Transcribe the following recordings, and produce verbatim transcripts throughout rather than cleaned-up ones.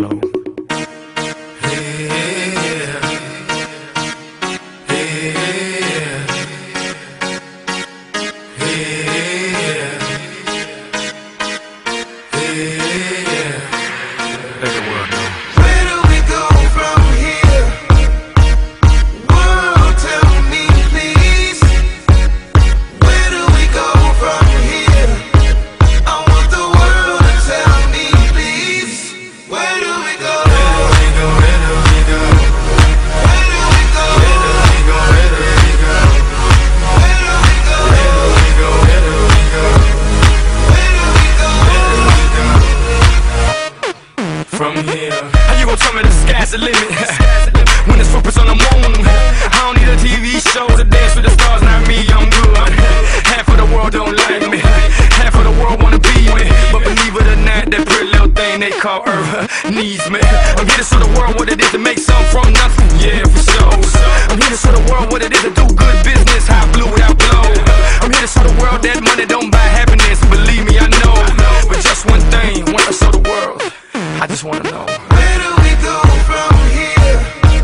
globe. How you gon' tell me the sky's the limit when there's footprints on the moon? I don't need a T V show to dance with the stars, not me, I'm good. Half of the world don't like me, half of the world wanna be me, but believe it or not, that pretty little thing they call Earth needs me. I'm here to show the world what it is to make something from nothing, yeah, for sure. I'm here to show the world what it is to do good business, how blue without blow. I'm here to show the world that money don't buy happiness, believe me, I know. But just one thing, when I show the world, I just wanna know, where do we go from here?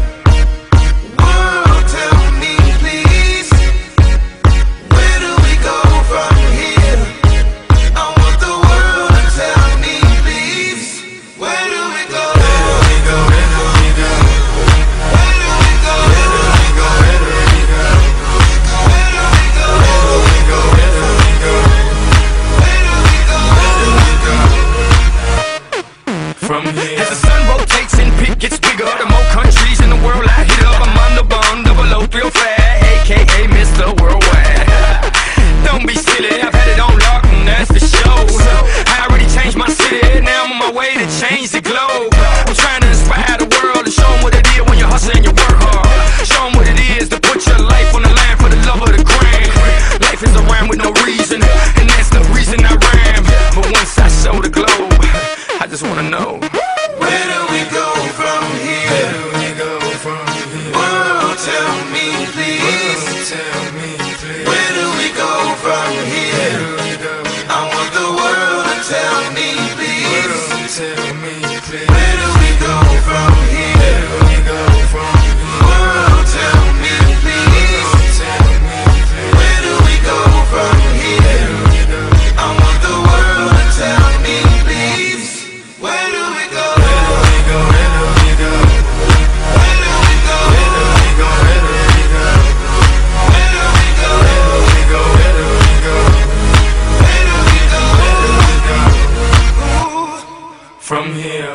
World, tell me please. Where do we go from here? I want the world to tell me please. Where do we go? Where do we go? Where do we go? Where do we go? Where do we go? Where do we go? Where do we go? Where do we go? Where do we go? Where do we go? Where do we go? From here. As the sun rotates and pit gets bigger, the more countries in the world I hit up. I'm on the bomb, double O three oh five, aka Mister Worldwide. Don't be silly, I've had it on lock and that's the show. I already changed my city, now I'm on my way to change the globe. I'm trying to inspire the world and show them what it is when you hustle and you work hard. Show them what it is to put your life on the line for the love of the grand. Life is a rhyme with no reason, and that's the reason I rhyme. But once I show the globe, I just wanna know, where do we go from here? where do we go from here? World, tell me please. World, tell me please. Where do we go from here? Where do we go? I want the world to tell me please. World, tell me please. Where do we go from here? Where do we go from here? World, tell me please. World, tell me please. Where do we go from here? Where do we go? I want the world to tell me please. Where do we go? Where do we go? Where do we go? Where do we go? Where do we go? Where do we go? Where do we go? Where do we go? Where do we go? Where do we go? Where do we go? From here.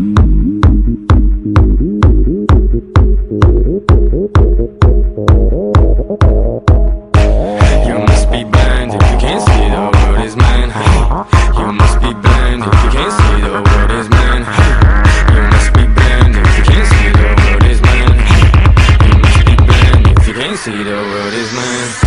You must be blind if you can't see the world is mine. You must be blind if you can't see the world is mine. You must be blind if you can't see the world is mine. You must be blind if you can't see the world is mine.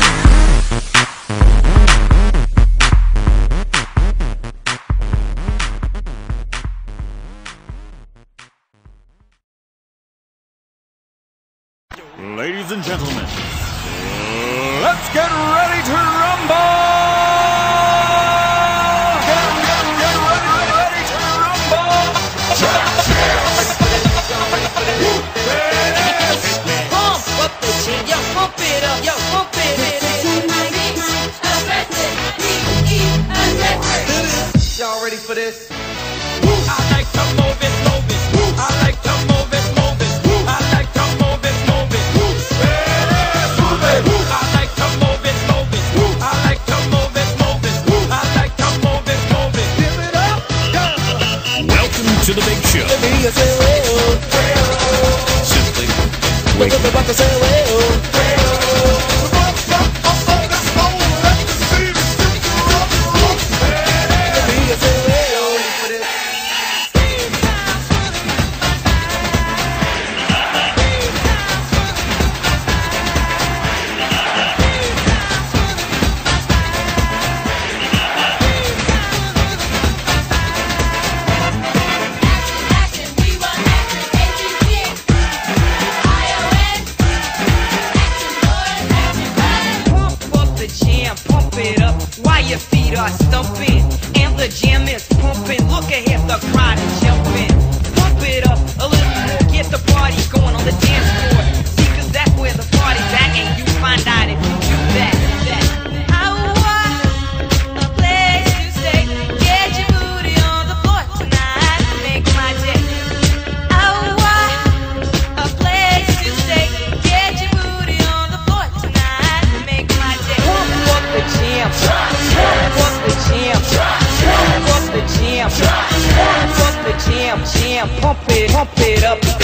Ladies and gentlemen, let's get ready to rumble! Get, get, get ready, ready to rumble! Pump up the jam, yo, pump it up, yo, pump it up. Y'all ready for this? I like to move it, move it. I like to move it, move it. I like to move it, move it. I like to move it, move it. I like to move it, move it. I like to move it, move it. Give it up, go. Welcome to the big show. Simply Action, jam, pump it, pump it up, up.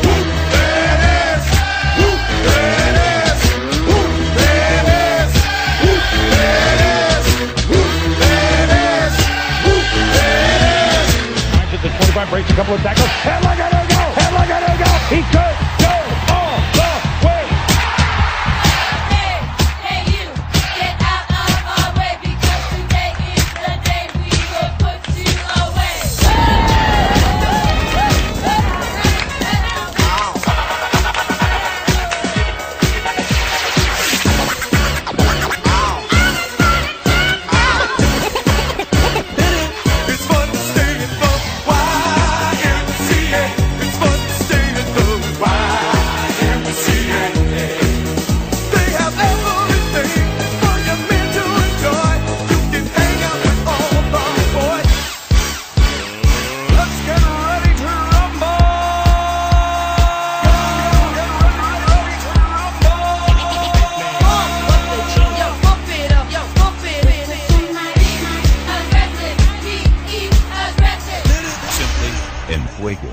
The twenty-five breaks a couple of tackles. Headlock at go! Headlock at go! He could go all the way! Hey, hey you, get out of our way, because today is the day we will put you away. It's fun to stay in the Y M C A. It's fun to stay in the Y M C A. They have everything for your men to enjoy. You can hang out with all the boys. Let's get ready to rumble! Get ready, ready to rumble! Pump up the jam, yo, pump it up, yo, pump it up. Aggressive, be aggressive. Simply en fuego.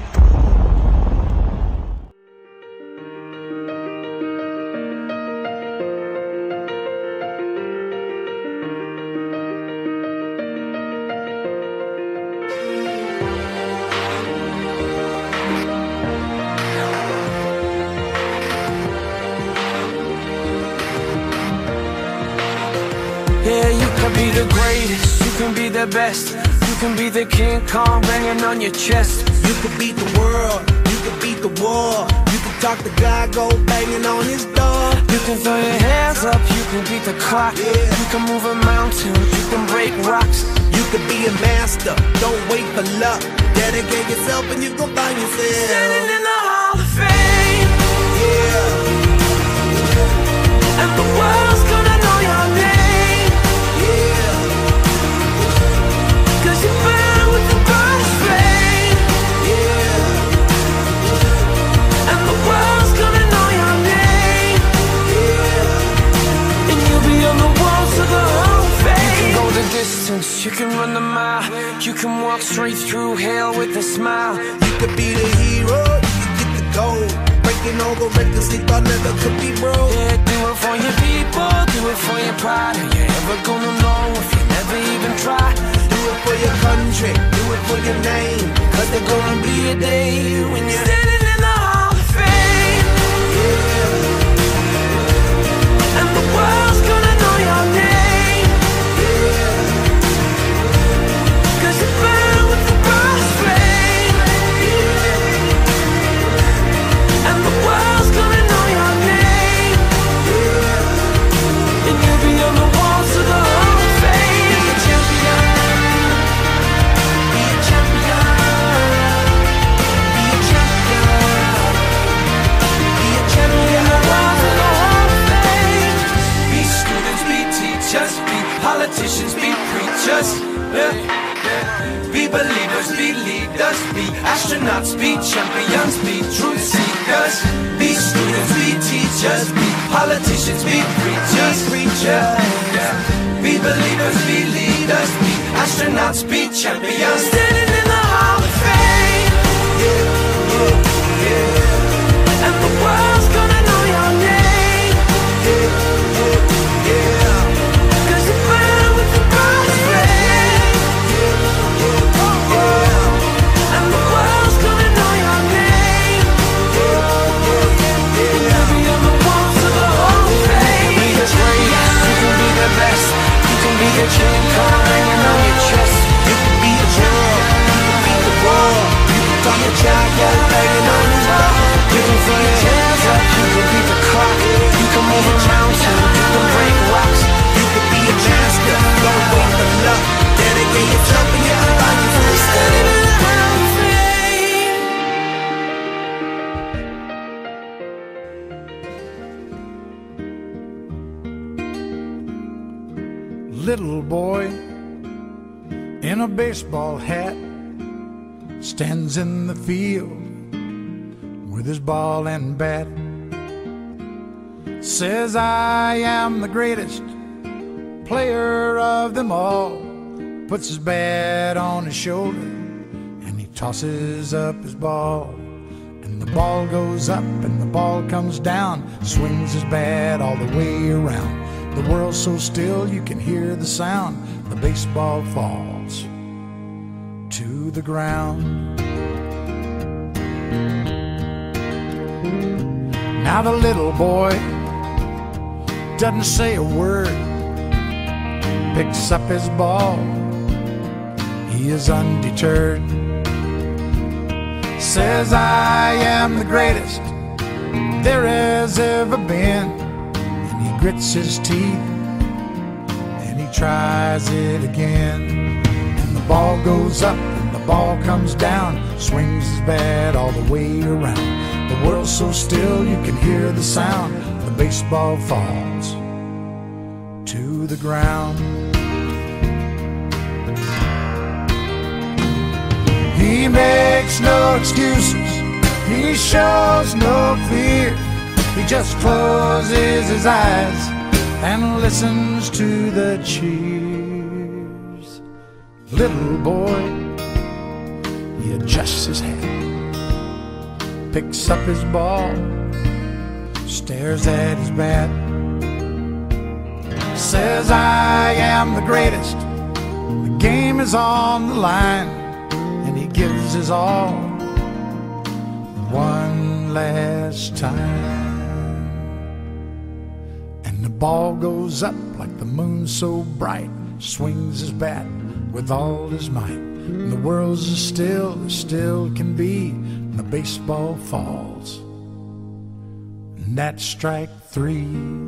Yeah, you can be the greatest, you can be the best. You can be the King Kong banging on your chest. You could beat the world, you could beat the war. You could talk to God, go banging on his door. You can throw your hands up, you can beat the clock. Yeah. You can move a mountain, you can break rocks. You could be a master, don't wait for luck. Dedicate yourself and you gon' find yourself. Standing in the Hall of Fame, Yeah, and the world's gonna know your name. yeah. Cause you burn with the brightest flame, Yeah, and the world's gonna know your name. And you'll be on the walls of the Hall of Fame. You can go the distance, you can run the mile. You can walk straight through hell with a smile. you could be the hero, you could get the gold. Breaking all the records they thought never could be broke. Yeah, do it for your people, do it for your pride. Are you ever gonna know if you never even try? Do it for your country, do it for your name. Cause there's gonna be a day when you're standing in the Hall of Fame, and the world's gonna know your name. Cause you burn with the brightest flame, and the world's gonna know your name. And you'll be on the walls of the Hall of Fame. Be a champion, be a champion, be a champion, be a champion. The walls of the Hall of Fame. Be students, be teachers, be politicians, be preachers. Yeah. Be believers, be leaders, be astronauts, be champions, be truth seekers. Be students, be teachers, be politicians, be preachers, preachers. Yeah. Be believers, be leaders, be astronauts, be champions. Standing in the Hall of Fame, and the world's gonna know your name. Cause you burn with the brightest flame, and the world's gonna know your name. And you'll be on the walls of the Hall of Fame. You can be the greatest, you can be the best. You can be the King Kong hanging on your chest. You could be the world, you could beat the war. You could talk to God, go banging on his door. You can throw your hands up, you can beat the clock. You can move a mountain, you can break rocks. You could be a master, don't wait for luck. Dedicate yourself and you can find yourself. Standing in the Hall of Fame. Little boy in a baseball hat stands in the field with his ball and bat. Says, I am the greatest player of them all. Puts his bat on his shoulder and he tosses up his ball, and the ball goes up and the ball comes down, swings his bat all the way around. The world's so still you can hear the sound. The baseball falls to the ground. Now the little boy doesn't say a word, picks up his ball, he is undeterred. Says, I am the greatest there has ever been. And he grits his teeth and he tries it again. And the ball goes up and the ball comes down, swings his bat all the way around. The world's so still you can hear the sound. The baseball falls to the ground. He makes no excuses, he shows no fear. He just closes his eyes and listens to the cheers. Little boy, he adjusts his hat, picks up his ball, stares at his bat. Says, I am the greatest, the game is on the line. And he gives his all one last time. And the ball goes up like the moon so bright, swings his bat with all his might. And the world's as still as still can be, and the baseball falls. And that's strike three.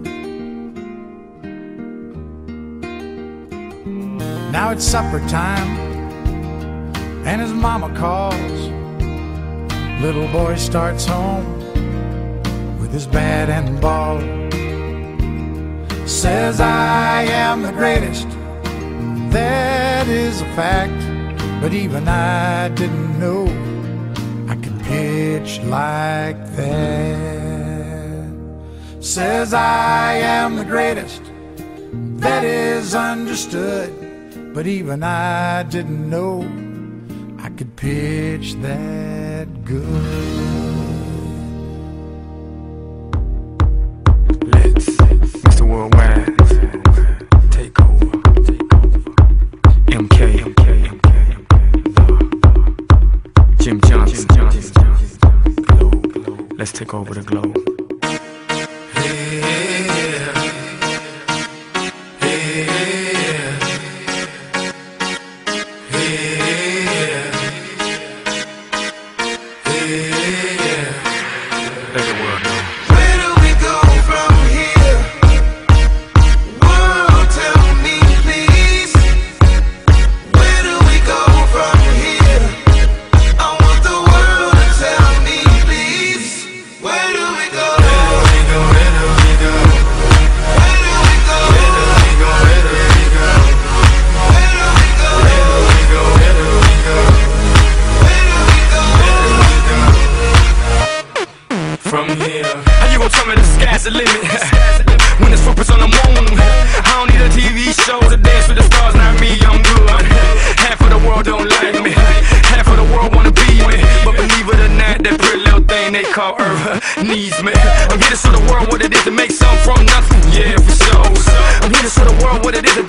Now it's supper time and his mama calls. Little boy starts home with his bat and ball. Says, I am the greatest, that is a fact. But even I didn't know I could pitch like that. Says, I am the greatest, that is understood. But even I didn't know I could pitch that good. Let's, Mister Worldwide, take over. M K, Jim Johnson, Globe. Let's take over the globe. When there's footprints on the moon, I don't need a T V show to dance with the stars. Not me, I'm good. Half of the world don't like me, half of the world wanna be me. But believe it or not, that pretty little thing they call Earth needs me. I'm here to show the world what it is to make something from nothing. Yeah, for sure. I'm here to show the world what it is to